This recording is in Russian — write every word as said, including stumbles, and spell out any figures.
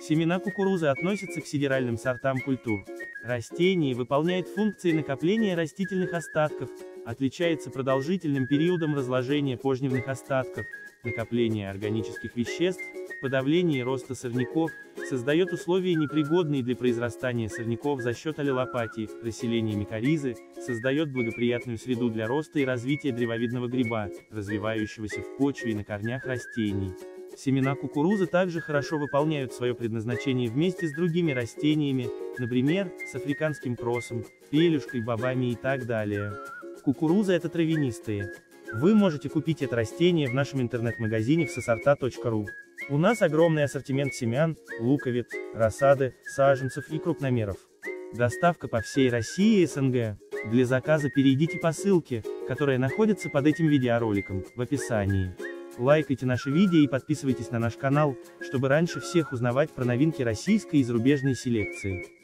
Семена кукурузы относятся к сидеральным сортам культур. Растение выполняет функции накопления растительных остатков, отличается продолжительным периодом разложения пожнивных остатков, накопления органических веществ, подавления роста сорняков, создает условия, непригодные для произрастания сорняков за счет аллелопатии, расселения микоризы, создает благоприятную среду для роста и развития древовидного гриба, развивающегося в почве и на корнях растений. Семена кукурузы также хорошо выполняют свое предназначение вместе с другими растениями, например, с африканским просом, пелюшкой, бобами и так далее. Кукуруза — это травянистые. Вы можете купить это растение в нашем интернет-магазине в сосорта точка ру. У нас огромный ассортимент семян, луковиц, рассады, саженцев и крупномеров. Доставка по всей России и эс эн гэ. Для заказа перейдите по ссылке, которая находится под этим видеороликом, в описании. Лайкайте наши видео и подписывайтесь на наш канал, чтобы раньше всех узнавать про новинки российской и зарубежной селекции.